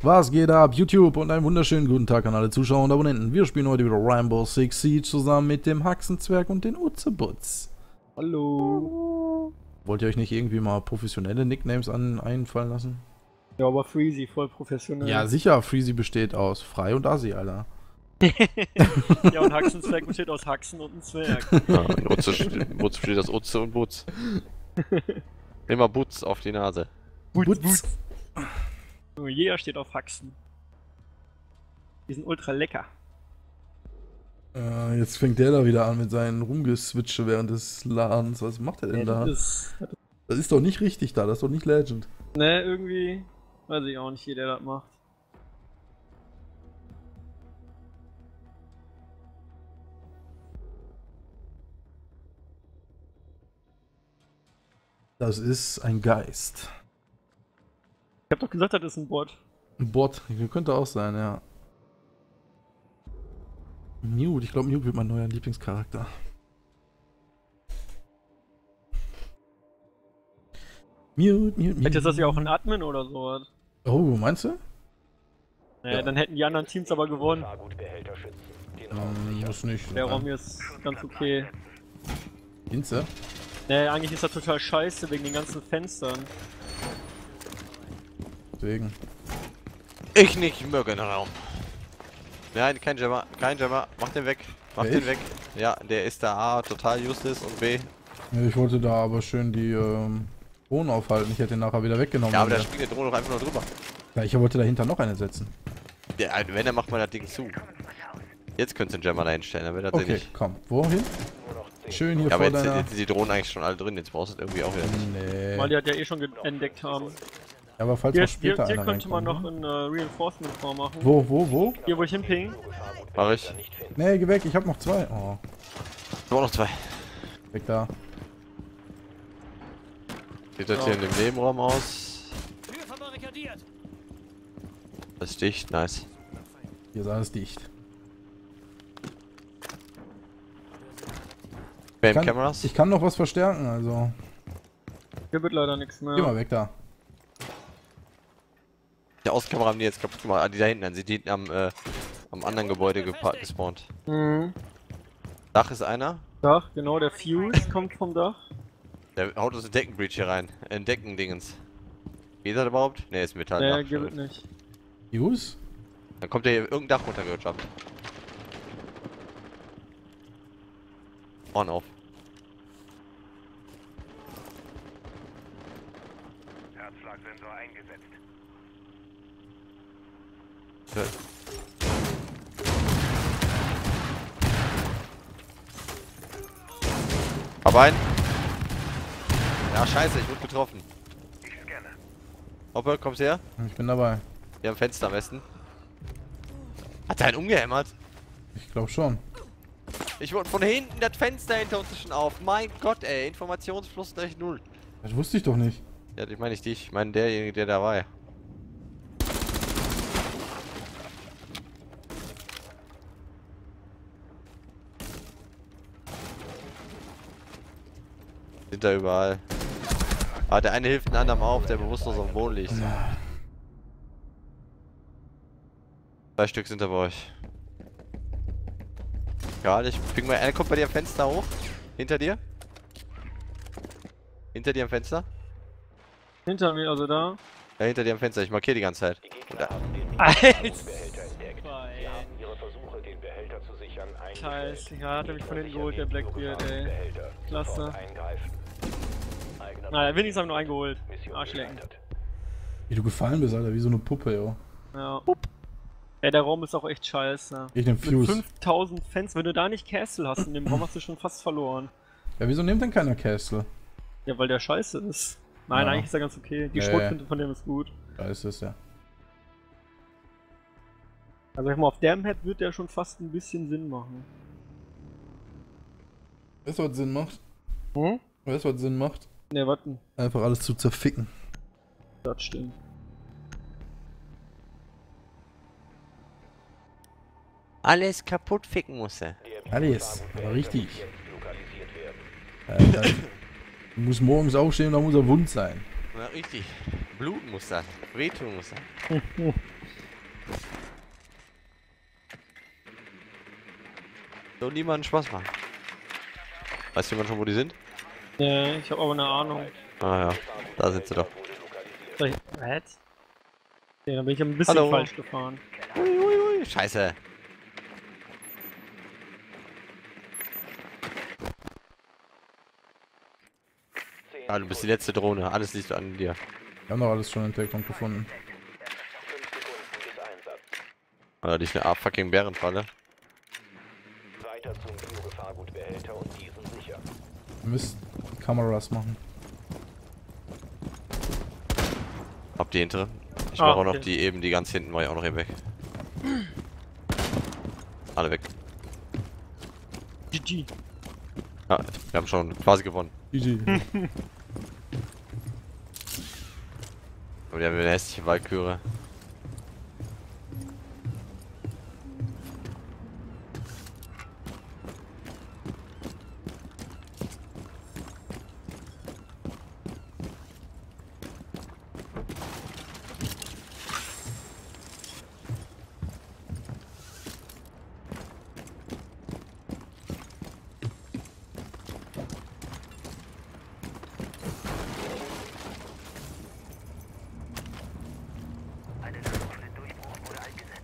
Was geht ab, YouTube? Und einen wunderschönen guten Tag an alle Zuschauer und Abonnenten. Wir spielen heute wieder Rainbow Six Siege zusammen mit dem Haxenzwerg und den Utzebutz. Hallo. Wollt ihr euch nicht irgendwie mal professionelle Nicknames einfallen lassen? Ja, aber Freezy, voll professionell. Ja, sicher, Freezy besteht aus Frei und Assi, Alter. Ja, und Haxenzwerg besteht aus Haxen und einem Zwerg. Ja, und Butz besteht aus Utze und Butz. Immer Butz auf die Nase. Butz. Nur jeder steht auf Haxen. Die sind ultra lecker. Jetzt fängt der da wieder an mit seinen Rumgeswitche während des Ladens. Was macht er denn da? Das ist doch nicht richtig da, das ist doch nicht Legend. Ne, irgendwie weiß ich auch nicht, wie der das macht. Das ist ein Geist. Ich hab doch gesagt, das ist ein Bot. Ein Bot, könnte auch sein, ja. Mute, ich glaube Mute wird mein neuer Lieblingscharakter. Mute. Vielleicht ist das ja auch ein Admin oder sowas. Oh, meinst du? Naja, Ja. dann hätten die anderen Teams aber gewonnen. Muss nicht. Der Raum hier ist ganz okay. Inze? Naja, eigentlich ist das total scheiße wegen den ganzen Fenstern. Deswegen. Ich nicht möge den Raum. Nein, kein Jammer, mach den weg. Mach den weg. Ja, der ist da A, total useless und B. Ja, ich wollte da aber schön die Drohnen aufhalten. Ich hätte ihn nachher wieder weggenommen. Ja, aber da springt die Drohne doch einfach nur drüber. Ja, ich wollte dahinter noch eine setzen. Ja, wenn, dann macht man das Ding zu. Jetzt könntest du den Jammer da hinstellen, dann wird das Okay, nicht. komm. Wohin? Schön hier Ja, aber vor jetzt, deiner... jetzt sind die Drohnen eigentlich schon alle drin, jetzt brauchst du das irgendwie auch wieder nicht. Nee. Weil die hat ja eh schon entdeckt haben. Ja, aber falls Hier, noch später hier einer könnte man noch reinkommt, ein Reinforcement vormachen. Wo? Hier, wo ich hinping. Mach ich. Nee, geh weg, ich hab noch zwei. Oh, Ich auch noch zwei. weg da. Sieht das hier in dem Nebenraum aus? Das ist dicht, nice. Hier ist alles dicht. Bam, Cameras? Ich kann noch was verstärken, also. Hier wird leider nichts mehr. Geh mal weg da. Die Außenkamera haben die jetzt kaputt gemacht. Ah, die da hinten, dann sind die hinten am anderen Gebäude gespawnt. Mhm. Dach ist einer. Dach, genau, der Fuse kommt vom Dach. Der haut uns ein Deckenbreach hier rein. Ein Deckendingens. Geht das überhaupt? Ne, ist Metall. Nee, geht nicht. Use? Dann kommt der hier irgendein Dach runtergewirtschaftet. Vorne auf. Herzschlagsensor eingesetzt. Ja. Hab einen. Ja, scheiße, ich wurde getroffen. Ich scanne. Hoppe, kommst her? Ich bin dabei. Hier am Fenster am besten. Hat der einen umgehämmert? Ich glaube schon. Ich wurde von hinten das Fenster hinter uns ist schon auf. Mein Gott, ey, Informationsfluss gleich null. Das wusste ich doch nicht. Ja, ich meine nicht dich, ich meine derjenige, der da war. Sind da überall. Ah, der eine hilft den anderen auf, der bewusstlos auf dem Boden liegt. Ja. 2 Stück sind da bei euch. Ja, ich ping mal. Einer kommt bei dir am Fenster hoch. Hinter dir. Hinter dir am Fenster. Hinter mir, also da. Ja, hinter dir am Fenster. Ich markiere die ganze Zeit. Scheiße, ja, hat er mich von hinten geholt, der Blackbeard, ey. Klasse. Naja, wenigstens haben wir nur einen geholt. Arschlecken. Wie du gefallen bist, Alter, wie so eine Puppe, jo. Ja. Ey, der Raum ist auch echt scheiße. Ich nehm Mit Fuse. 5000 Fans, wenn du da nicht Castle hast in dem Raum, hast du schon fast verloren. Ja, wieso nimmt denn keiner Castle? Ja, weil der scheiße ist. Nein, Ja. eigentlich ist er ganz okay. Die Nee. Schrotflinte von dem ist gut. Da ist es ja. Also sag mal, auf der Map wird der schon fast ein bisschen Sinn machen. Weißt du, was Sinn macht? Hm? Weißt du, was Sinn macht? Ne, warten. Einfach alles zu zerficken. Das stimmt. Alles kaputt ficken muss er. Alles, aber richtig. Muss morgens aufstehen, da muss er wund sein. Ja, richtig. Bluten muss das. Wehtun muss das. Soll niemanden Spaß machen. Weiß jemand schon, wo die sind? Nee, ich habe aber eine Ahnung. Ah ja, da sind sie doch. Was? Ja, dann bin ich ein bisschen Hallo. falsch gefahren. Ui, scheiße. Ah, du bist die letzte Drohne. Alles liegt an dir. Wir haben doch alles schon entdeckt und gefunden. Oder dich eine fucking Bärenfalle. Weiter zum Biogefahrgutbehälter und diesen sicher. Wir müssen Kameras machen. Hab die hintere. Ich Ah, mache auch noch okay. die eben, die ganz hinten mache ich auch noch eben weg. Alle weg. GG. Ja, wir haben schon quasi gewonnen. GG. Aber die haben eine hässliche Walküre. Durchbruch wurde eingesetzt.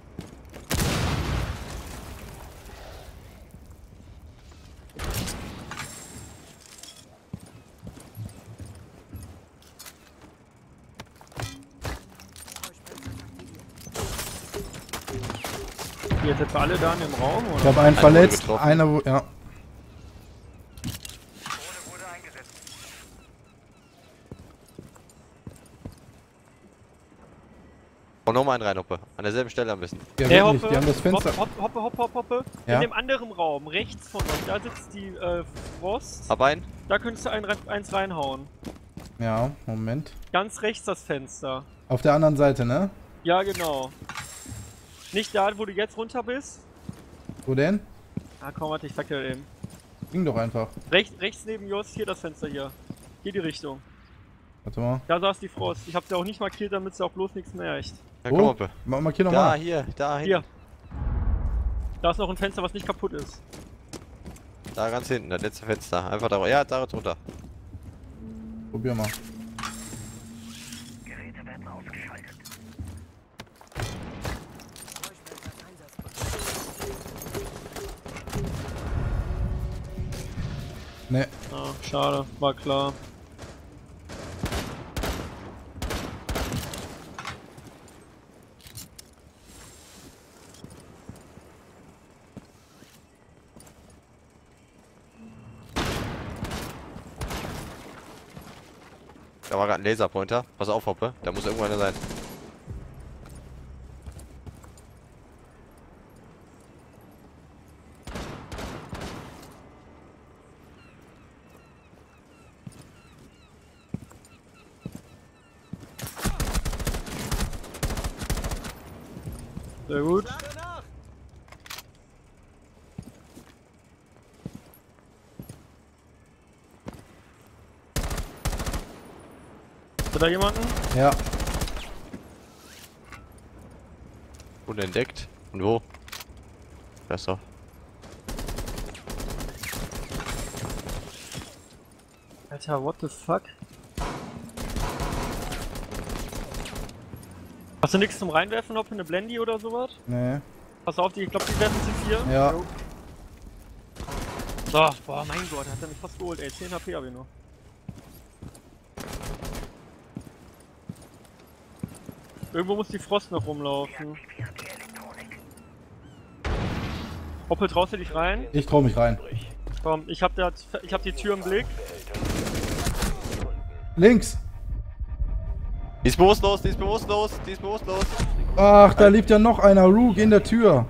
Die jetzt etwa alle da in dem Raum, Ich oder? habe einen wurde verletzt, getroffen. einer wo. Ja. Drohne wurde eingesetzt. Und nochmal einen rein, Hoppe. An derselben Stelle am besten. Ja, Hey, wirklich, die haben das Fenster. Hoppe. Ja. In dem anderen Raum, rechts von euch, da sitzt die Frost. Hab einen. Da könntest du eins reinhauen. Ja, Moment. Ganz rechts das Fenster. Auf der anderen Seite, ne? Ja, genau. Nicht da, wo du jetzt runter bist. Wo denn? Ah, komm, warte, ich sag dir eben. Ging doch einfach. Rechts neben Jos, hier das Fenster hier. Hier die Richtung. Warte mal. Da saß die Frost. Ich hab sie auch nicht markiert, damit sie auch bloß nichts merkt. Ja, Wo? komm, Hoppe. Markier Da, nochmal. hier, da Hier. hinten. Da ist noch ein Fenster, was nicht kaputt ist. Da ganz hinten, das letzte Fenster. Einfach da. Ja, da runter. Probier mal. Geräte werden ausgeschaltet. Ne, Ah, schade, war klar. Da war gerade ein Laserpointer. Pass auf, Hoppe. Da muss irgendwo einer sein. Sehr gut. Hast du da jemanden? ja. Unentdeckt. Und wo? Da ist doch. Alter, what the fuck? Hast du nichts zum Reinwerfen, ob eine Blendy oder sowas? Ne. Pass auf, ich glaube, die werfen C4. Ja. So, boah, mein Gott, hat er mich fast geholt, ey. 10 HP habe ich nur. Irgendwo muss die Frost noch rumlaufen. Hoppe, traust du dich rein? Ich trau mich rein. Komm, ich hab die Tür im Blick. Links. Die ist bewusstlos, die ist bewusstlos, die ist bewusstlos. Ach, da lebt ja noch einer. Rook in der Tür.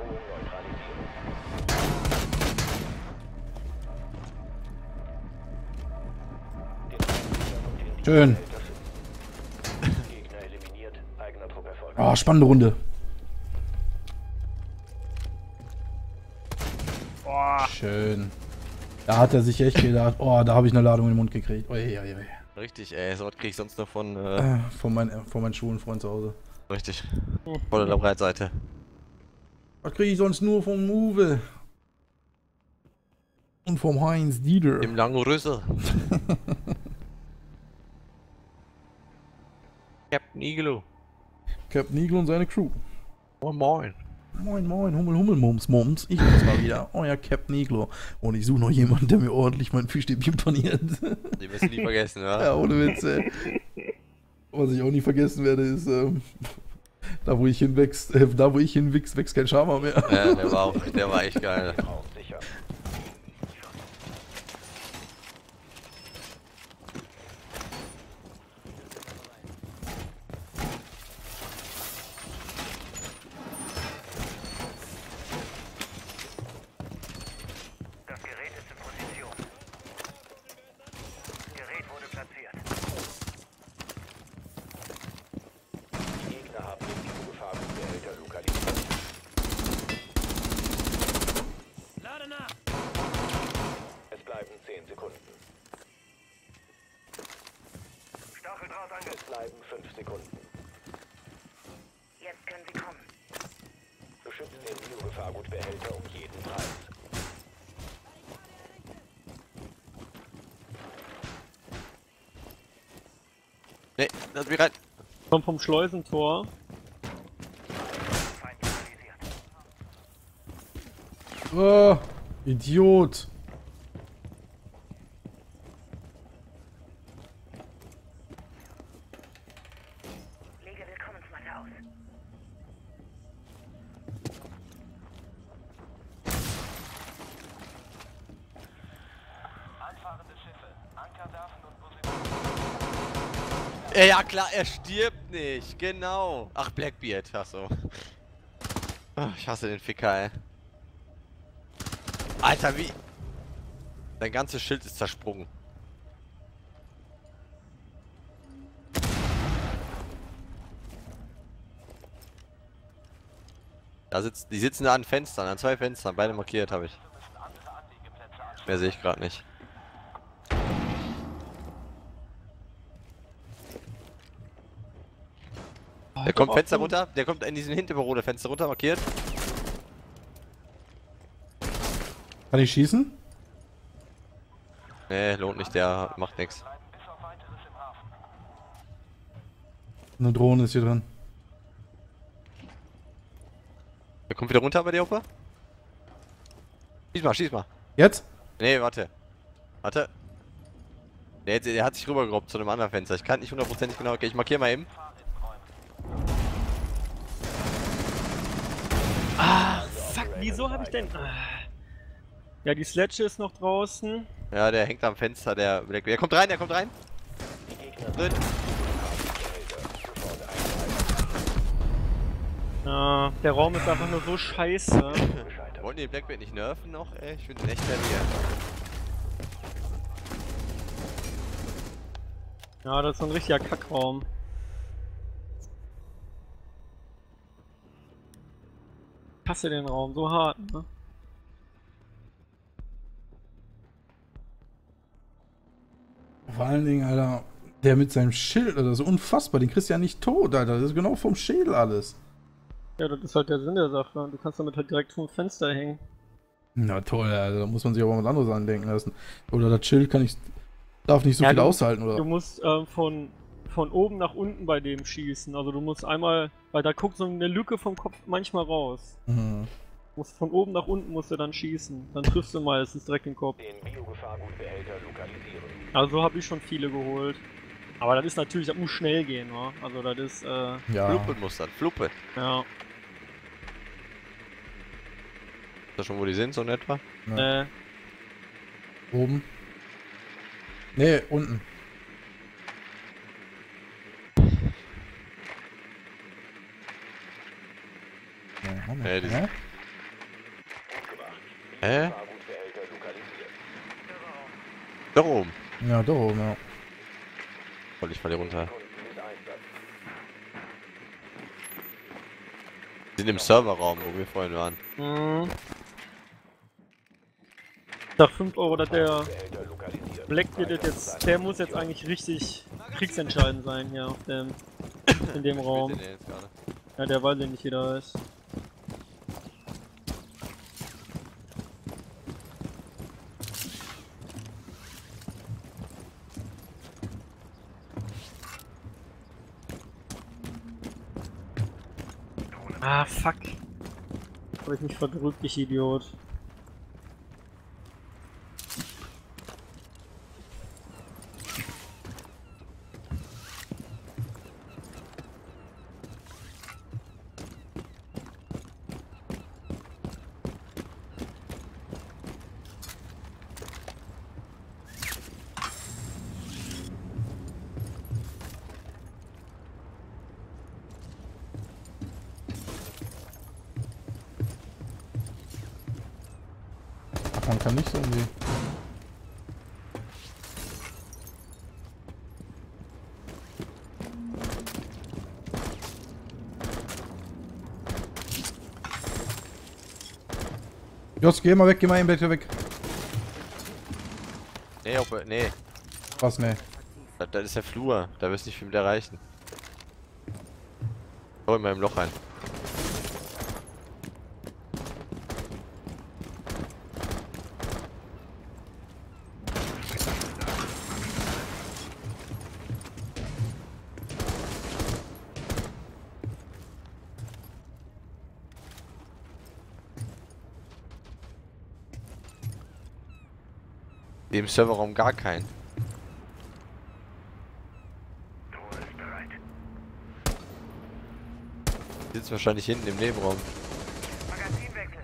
Schön. Gegner eliminiert. Eigener Druck erfolgt. Ah, spannende Runde. Boah. Schön. Da hat er sich echt gedacht, oh, da habe ich eine Ladung in den Mund gekriegt. Ui, ui, ui. Richtig, ey. So was krieg ich sonst noch von, Von meinem schwulen Freund zu Hause. richtig. Voll der Breitseite. Was kriege ich sonst nur vom Move? Und vom Heinz Dieter. Im langen Rüssel. Captain Iglo. Captain Eagle und seine Crew. Moin moin. Moin moin, Hummel, Mums, Mums. Ich bin's mal wieder, euer Captain Iglo. Und ich suche noch jemanden, der mir ordentlich mein Fischstäbchen paniert. Die wirst du nie vergessen, oder? Ja, ohne Witz, ey. Was ich auch nie vergessen werde, ist, da wo ich hinwächst, wächst kein Schama mehr. Ja, der war echt geil. Raum sicher. Das Gerät ist in Position. Gerät wurde platziert. Die Gegner haben den Biogefahrgutbehälter lokalisiert. Es bleiben 10 Sekunden. Stacheldraht ange. Es bleiben 5 Sekunden. Jetzt können Sie kommen. Beschützt den Biogefahrgutbehälter um jeden Preis. Ne, lass mich rein. Kommt vom Schleusentor. Feind lokalisiert. Oh, Idiot. Lege Willkommensmatte aus. Anfahrende Schiffe. Anker werfen und Position. Ja klar, er stirbt nicht. Genau. Ach, Blackbeard. Achso. Ach, ich hasse den Ficker, ey. Alter, wie... Dein ganzes Schild ist zersprungen. Die sitzen da an Fenstern, an 2 Fenstern, beide markiert habe ich. Mehr sehe ich gerade nicht. Der kommt Fenster runter, der kommt in diesen Hinterbüro, der Fenster runter, markiert. Kann ich schießen? Nee, lohnt nicht, der macht nichts. Eine Drohne ist hier drin. Der kommt wieder runter bei dir, Opa? Schieß mal, schieß mal. Jetzt? Nee, warte. Warte. Nee, der hat sich rübergerobbt zu einem anderen Fenster. Ich kann nicht hundertprozentig genau. Okay, ich markiere mal eben. Fuck, wieso habe ich denn... Ja, die Sledge ist noch draußen. Ja, der hängt am Fenster, der kommt rein, der kommt rein. Drin. Ja, der Raum ist einfach nur so scheiße. Wollen die den Blackbeard nicht nerven noch? Ey, ich finde den echt heavy. Ja, das ist so ein richtiger Kackraum. Ich hasse den Raum so hart, ne? Vor allen Dingen, Alter, der mit seinem Schild, Alter, so unfassbar, den kriegst du ja nicht tot, Alter, das ist genau vom Schädel alles. Ja, das ist halt der Sinn der Sache. Du kannst damit halt direkt vom Fenster hängen. Na toll, Alter, da muss man sich aber was anderes andenken lassen. Oder das Schild darf nicht so Ja, viel du- aushalten, oder? Du musst von oben nach unten bei dem schießen. Also du musst einmal, weil da guckt so eine Lücke vom Kopf manchmal raus. Mhm. Von oben nach unten musst du dann schießen. Dann triffst du meistens direkt den Kopf. Den Biogefahrgutbehälter lokalisieren. Also so habe ich schon viele geholt. Aber das ist natürlich, das muss schnell gehen, wa? Also das ist, Ja. Fluppen muss dann, Fluppe. ja. Ist das schon, wo die sind, so in etwa? Ja. Oben. Nee, unten. Ja, Moment. Ja, die- Hä? Hä? Fahrgutbehälter lokalisiert. Da oben. Ja, da oben, ja. Voll, ich falle hier runter. Kunden mit Einsatz. Die sind im Serverraum, wo wir vorhin waren. Mhm. Nach 5 Euro, dass der Behälter lokalisiert. Blackbeard jetzt, der muss jetzt eigentlich richtig kriegsentscheidend sein hier auf dem, in dem Raum. Spielt der jetzt gerade? Ja, der weiß ja nicht, wie der ist. Ah, fuck. Hab ich mich verdrückt, ich Idiot. Man kann nicht so umgehen. Jos, geh mal weg, geh mal eben weg. Nee, nee. Was, ne? Das ist der Flur. Da wirst du nicht viel mit erreichen. Schau in meinem Loch rein. Im Serverraum gar keinen. Sitzt wahrscheinlich hinten im Nebenraum. Magazinwechsel.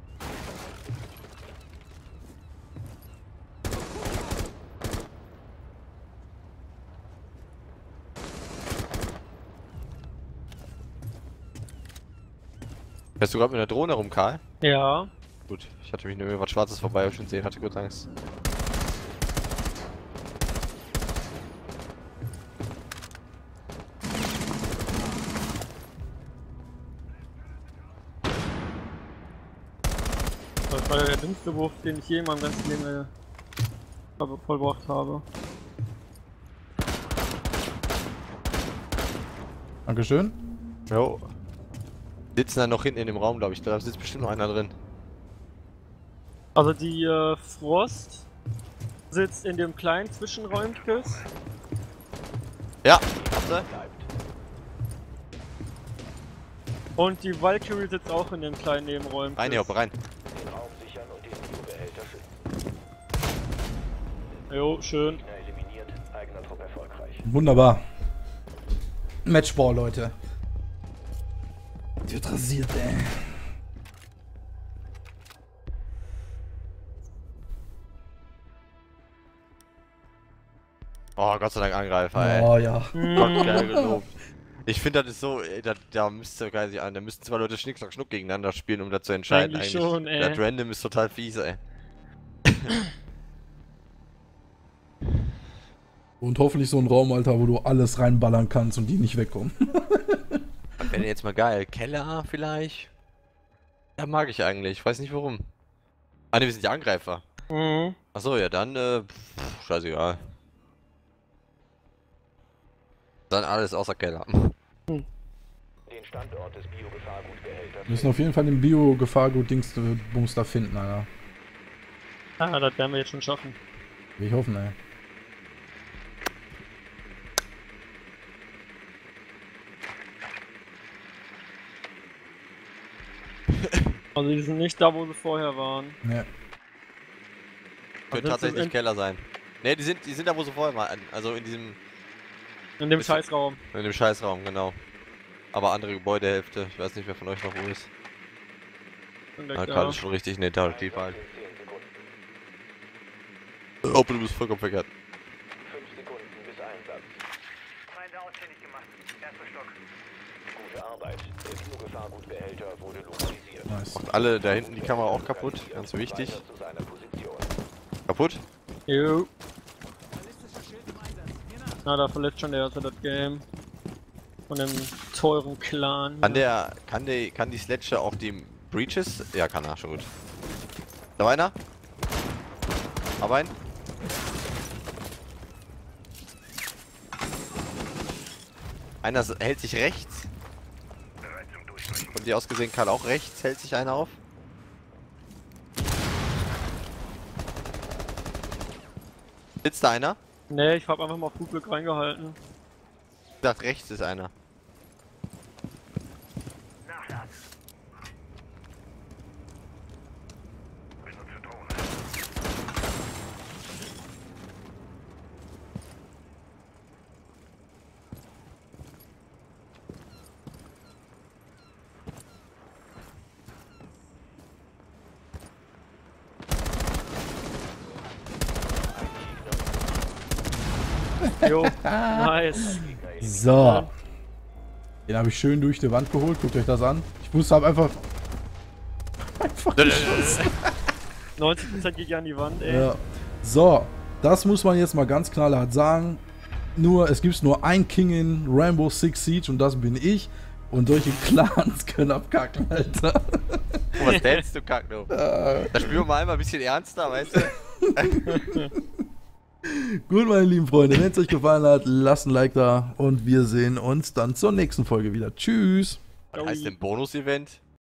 Fährst du gerade mit der Drohne rum, Karl? Ja. Gut, ich hatte mich nur was Schwarzes vorbei und schon sehen, hatte kurz Angst. Das war der dümmste Wurf, den ich je in meinem ganzen Leben vollbracht habe. Dankeschön. Jo. Sitzen dann noch hinten in dem Raum, glaube ich. Da sitzt bestimmt noch einer drin. Also die Frost sitzt in dem kleinen Zwischenräumkes. Ja, warte. Und die Valkyrie sitzt auch in dem kleinen Nebenräumkes. Rein, Hoppe, rein. Den Raum sichern und den Biobehälter schützen. Jo, schön. Gegner eliminiert, eigener Trupp erfolgreich. Wunderbar. Matchball, Leute. Die wird rasiert, ey. Oh, Gott sei Dank Angreifer, ey. Oh ja. Gott, geil gelobt. Ich finde, das ist so, ey, da müsste geil sich an. Da müssten zwei Leute Schnick, Schnack, Schnuck gegeneinander spielen, um das zu entscheiden. Eigentlich schon, ey. Das Random ist total fies, ey. Und hoffentlich so ein Raum, Alter, wo du alles reinballern kannst und die nicht wegkommen. Das wäre jetzt mal geil. Keller vielleicht? Ja, mag ich eigentlich. Ich weiß nicht warum. Ah, ne, wir sind die Angreifer. Mhm. Achso, ja, dann, scheißegal. Dann alles außer Keller. Den Standort des Biogefahrgutbehälters. Wir müssen auf jeden Fall den Bio-Gefahrgut-Dings-Bums da finden, Alter. Ah, das werden wir jetzt schon schaffen. Will ich hoffen, ey. Also die sind nicht da, wo sie vorher waren. Ja. Könnte tatsächlich Keller sein. Ne, die sind da, wo sie vorher waren. Also in diesem... In dem Ist- Scheißraum. In dem Scheißraum, genau. Aber andere Gebäudehälfte. Ich weiß nicht, wer von euch noch wo ist. Sind Ah, gleich Karl da. ist schon richtig, ne, da die Fall. 10 Sekunden. Oh, du bist vollkommen verkehrt. 5 Sekunden bis Einsatz. Feinde ausfindig gemacht. Erster Stock. Gute Arbeit. Der Biogefahrgutbehälter wurde lokalisiert. Nice. Macht alle da hinten die Kamera auch kaputt. Ganz wichtig. Weiter zu seiner Position. Kaputt? Jo. Na, da verletzt schon der erste das Game. Von dem teuren Clan. Kann die Sledge auch die Breaches? Ja, kann er, schon gut. Da war einer? Aber ein? Einer hält sich rechts. Von dir aus gesehen, Karl, auch rechts hält sich einer auf. Sitzt da einer? Ne, ich hab einfach mal auf gut Glück reingehalten. Ich dachte, rechts ist einer. Nachladen. Jo, nice. So. Den habe ich schön durch die Wand geholt. Guckt euch das an. Ich wusste, habe einfach geschossen. 90% geht ja an die Wand, ey. Ja. So, das muss man jetzt mal ganz knallhart sagen. Es gibt nur ein King in Rainbow Six Siege und das bin ich. Und solche Clans können abkacken, Alter. Oh, was dänst du, Kackno? Da spielen wir mal einmal ein bisschen ernster, weißt du? Gut, meine lieben Freunde, wenn es euch gefallen hat, lasst ein Like da und wir sehen uns dann zur nächsten Folge wieder. Tschüss. Was heißt denn Bonus-Event?